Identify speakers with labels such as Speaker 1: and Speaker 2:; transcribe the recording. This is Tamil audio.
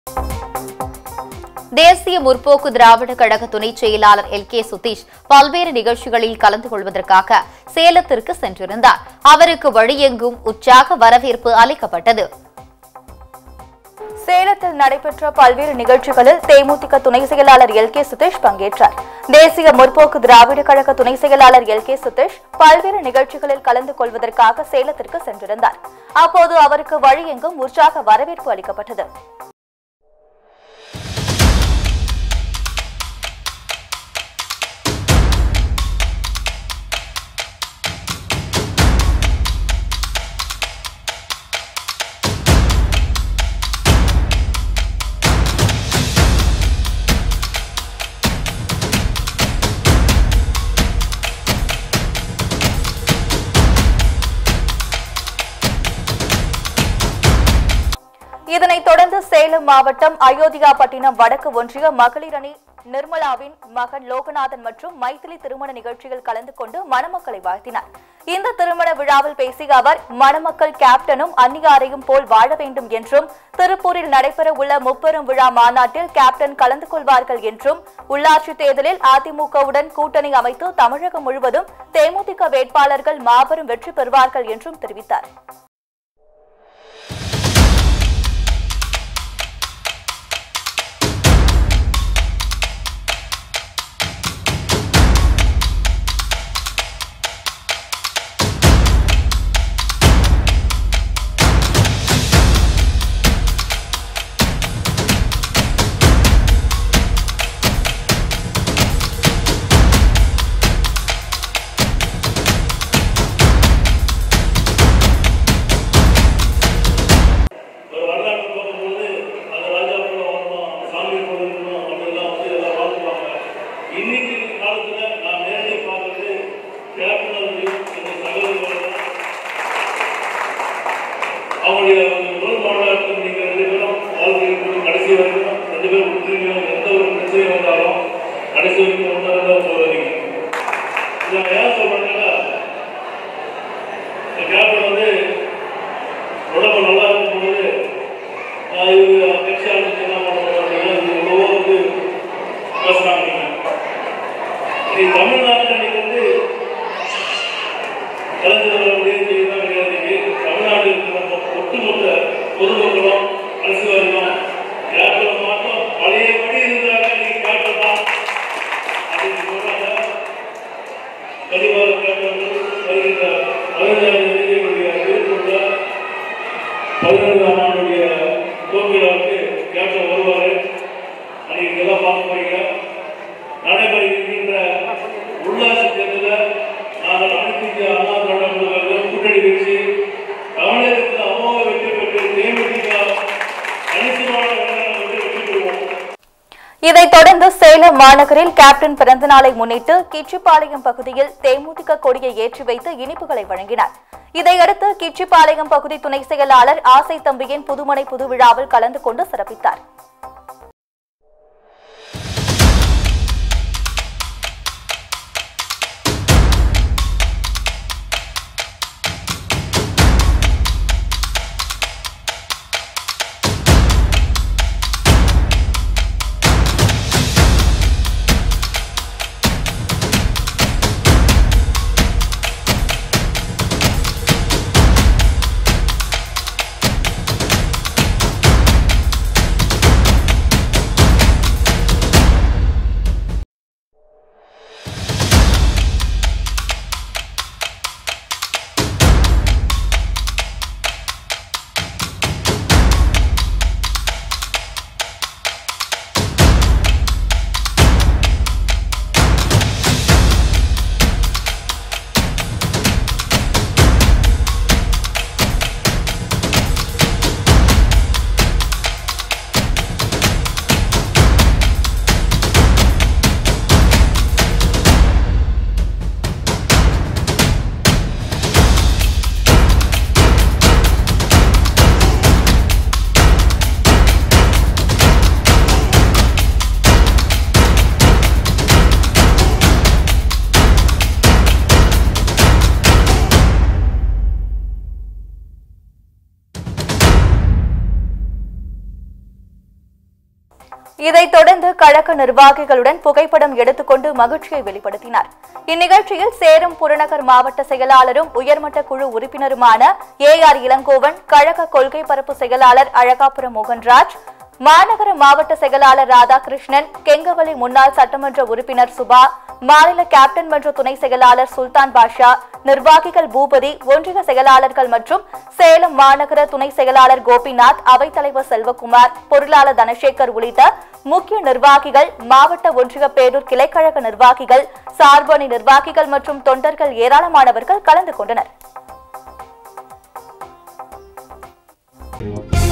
Speaker 1: தேசிய முற்போக்கு திராவிட கழக துணைச் செயலாளர் எல்.கே. சுதீஷ் பல்வேறு நிகழ்ச்சிகளில் கலந்து கொள்வதற்காக சேலத்திற்கு சென்றிருந்தார். அவருக்கு வழியெங்கும் உற்சாக வரவேற்பு அளிக்கப்பட்டது.
Speaker 2: சேலத்தில் நடைபெற்ற பல்வேறு நிகழ்ச்சிகளில் தேமுதிக துணை செயலாளர் எல்.கே. சுதீஷ் பங்கேற்றார். தேசிய முற்போக்கு திராவிட கழக துணை செயலாளர் எல்.கே. சுதீஷ் பல்வேறு நிகழ்ச்சிகளில் கலந்து கொள்வதற்காக சேலத்திற்கு சென்றிருந்தார். அப்போது அவருக்கு வழியெங்கும் உற்சாக வரவேற்பு அளிக்கப்பட்டது. இதனைத் தொடர்ந்து சேலம் மாவட்டம் அயோத்தியாபட்டினம் வடக்கு ஒன்றிய மகளிர் அணி நிர்மலாவின் மகன் லோகநாதன் மற்றும் மைத்திலி திருமண நிகழ்ச்சியில் கலந்து கொண்டு மணமக்களை வாழ்த்தினார். இந்த திருமண விழாவில் பேசிய அவர், மணமக்கள் கேப்டனும் அன்னியாரையும் போல் வாழ வேண்டும் என்றும், திருப்பூரில் நடைபெற உள்ள முப்பெரும் விழா மாநாட்டில் கேப்டன் கலந்து கொள்வார்கள் என்றும், உள்ளாட்சி தேர்தலில் அதிமுகவுடன் கூட்டணி அமைத்து தமிழகம் முழுவதும் தேமுதிக வேட்பாளர்கள் மாபெரும் வெற்றி பெறுவார்கள் என்றும் தெரிவித்தார். இதைத் தொடர்ந்து சேலம் மாநகரில் கேப்டன் பிறந்தநாளை முன்னிட்டு கிச்சிபாளையம் பகுதியில் தேமுதிக கொடியை ஏற்றி வைத்து இனிப்புகளை வழங்கினார். இதையடுத்து கிச்சிபாளையம் பகுதி துணை செயலாளர் ஆசை தம்பியின் புதுமனை புது விழாவில் கலந்து கொண்டு சிறப்பித்தார். இதைத் தொடர்ந்து கழக நிர்வாகிகளுடன் புகைப்படம் எடுத்துக்கொண்டு மகிழ்ச்சியை வெளிப்படுத்தினார். இந்நிகழ்ச்சியில் சேலம் புறநகர் மாவட்ட செயலாளரும் உயர்மட்ட குழு உறுப்பினருமான AR இளங்கோவன், கழக கொள்கை பரப்பு செயலாளர் அழகாபுரம் மோகன்ராஜ், மாநகர மாவட்ட செயலாளர் ராதாகிருஷ்ணன், கெங்கவலி முன்னாள் சட்டமன்ற உறுப்பினர் சுபா, மாநில கேப்டன் மன்ற துணை செயலாளர் சுல்தான் பாஷா, நிர்வாகிகள் பூபதி, ஒன்றிய செயலாளர்கள் மற்றும் சேலம் மாநகர துணை செயலாளர் கோபிநாத், அவைத்தலைவர் செல்வகுமார், பொருளாளர் தனசேகர் உள்ளிட்ட முக்கிய நிர்வாகிகள், மாவட்ட ஒன்றிய பேரூர் கிளைக்கழக நிர்வாகிகள், சார்பணி நிர்வாகிகள் மற்றும் தொண்டர்கள் ஏராளமானவர்கள் கலந்து கொண்டனர்.